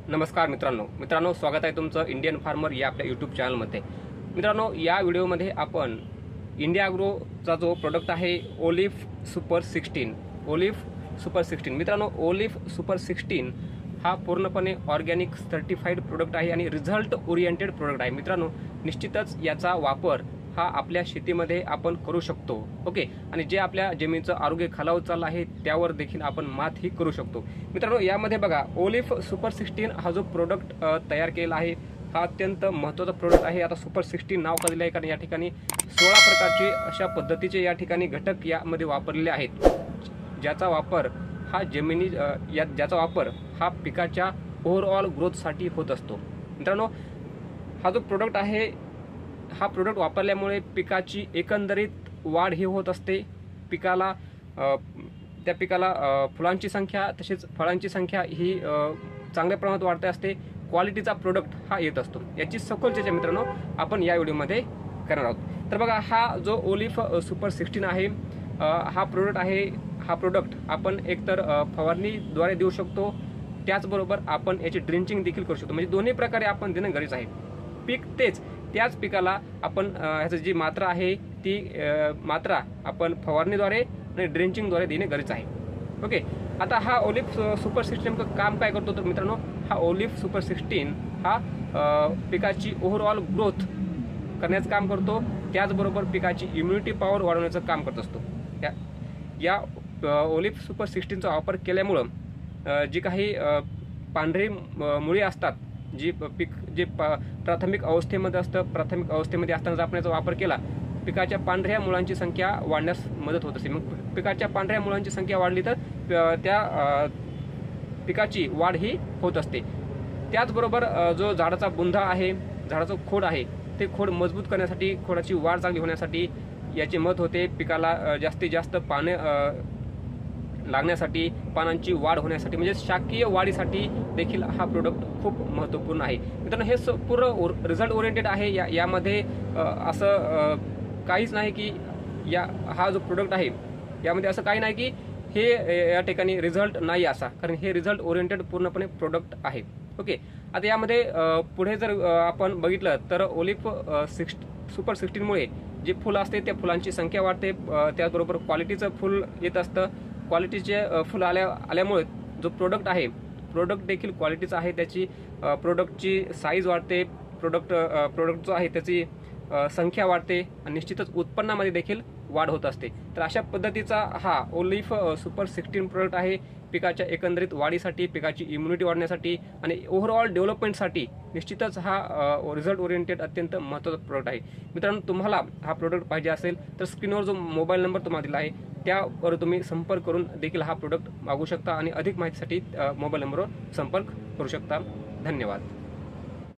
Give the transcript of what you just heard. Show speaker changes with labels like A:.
A: नमस्कार मित्रांनो स्वागत आहे तुमचं इंडियन फार्मर या आपल्या यूट्यूब चॅनलमध्ये। मित्रांनो, या व्हिडिओमध्ये आपण इंडिया ॲग्रोचा जो प्रोडक्ट आहे ओलिफ सुपर 16 मित्रांनो, ओलिफ सुपर 16 हा पूर्णपणे ऑर्गॅनिक सर्टिफाईड प्रोडक्ट आहे आणि रिझल्ट ओरिएंटेड प्रोडक्ट आहे। मित्रांनो, निश्चितच याचा वापर हा आपल्या शेतीमध्ये आपण करू शकतो। ओके, आणि जे आपल्या जमिनीचं आरोग्य खालावत चाललं आहे त्यावर देखील आपण मात ही करू शकतो। मित्रांनो, यामध्ये बघा, ओलिफ सुपर 16 हा जो प्रोडक्ट तयार केला आहे हा अत्यंत महत्त्वाचा प्रोडक्ट आहे। आता सुपर 16 नाव का दिलं आहे कारण या ठिकाणी 16 प्रकारचे अशा पद्धतीचे या ठिकाणी घटक यामध्ये वापरलेले आहेत, ज्याचा वापर हा पिकाच्या ओव्हरऑल ग्रोथसाठी होत असतो। मित्रांनो, हा जो प्रोडक्ट आहे हा प्रोडक्ट वापरल्यामुळे पिकाची एकंदरीत वाढ ही होत असते। त्या पिकाला फुलांची संख्या तसेच फळांची संख्या ही चांगल्या प्रमाणात वाढते असते। क्वालिटीचा प्रोडक्ट हा येत असतो। याची सखोल चर्चा मित्रांनो आपण या व्हिडिओमध्ये करणार आहोत। तर बघा, हा जो ओलिफ सुपर 16 आहे हा प्रोडक्ट आपण एकतर फवारणीद्वारे देऊ शकतो, त्याचबरोबर आपण याची ड्रिंचिंग देखील करू शकतो। म्हणजे दोन्ही प्रकारे आपण देणं गरजेचं आहे। पीक त्याच पिकाला आपण ह्याची जी मात्रा आहे ती मात्रा आपण फवारणीद्वारे आणि ड्रेंचिंगद्वारे देणे गरजेचं आहे। ओके, आता हा ओलिफ सुपर 16 काम काय करतो तर मित्रांनो, हा ओलिफ सुपर 16 हा पिकाची ओव्हरऑल ग्रोथ करण्याचं काम करतो, त्याचबरोबर पिकाची इम्युनिटी पॉवर वाढवण्याचं काम करत असतो। या ओलिफ सुपर 16चा वापर केल्यामुळं जी काही पांढरी मुळी असतात, जी प्राथमिक अवस्थेमध्ये असताना जर आपण याचा वापर केला, पिकाच्या पांढऱ्या मुळांची संख्या वाढण्यास मदत होत असते। मग पिकाच्या पांढऱ्या मुळांची संख्या वाढली तर त्या पिकाची वाढ ही होत असते। त्याचबरोबर जो झाडाचा बुंधा आहे, झाडाचं खोड आहे, ते खोड मजबूत करण्यासाठी, खोडाची वाढ चांगली होण्यासाठी याची मदत होते। पिकाला जास्तीत जास्त पाने लागण्यासाठी, पानांची वाढ होण्यासाठी, म्हणजे शाकीय वाढीसाठी देखील हा प्रोडक्ट खूप महत्त्वपूर्ण आहे। मित्रांनो, हे पूर्ण रिझल्ट ओरिएंटेड आहे। यामध्ये असं काहीच नाही की हा जो प्रोडक्ट आहे यामध्ये असं काही नाही की हे या ठिकाणी रिझल्ट नाही असा, कारण हे रिझल्ट ओरिएंटेड पूर्णपणे प्रोडक्ट आहे। ओके, आता यामध्ये पुढे जर आपण बघितलं तर ओलिफ सुपर 16 मुळे जे फुल असते त्या फुलांची संख्या वाढते, त्याचबरोबर क्वालिटीचं फुल येत असतं। क्वालिटीचे फुल आल्यामुळे जो प्रोडक्ट आहे प्रोडक्ट देखील क्वालिटीचा आहे, त्याची प्रोडक्टची साईज वाढते, प्रोडक्ट जो आहे त्याची संख्या वाढते आणि निश्चितच उत्पन्नामध्ये देखील वाढ होत असते। तर अशा पद्धतीचा हा ओलिफ सुपर 16 प्रोडक्ट आहे पिकाच्या एकंदरीत वाढीसाठी, पिकाची इम्युनिटी वाढण्यासाठी आणि ओव्हरऑल डेव्हलपमेंटसाठी निश्चितच हा रिझल्ट ओरिएंटेड अत्यंत महत्त्वाचा प्रोडक्ट आहे। मित्रांनो, तुम्हाला हा प्रोडक्ट पाहिजे असेल तर स्क्रीनवर जो मोबाईल नंबर तुम्हाला दिला आहे त्यावर तुम्ही संपर्क करून देखील हा प्रोडक्ट मागवू शकता आणि अधिक माहितीसाठी मोबाईल नंबरवर संपर्क करू शकता। धन्यवाद।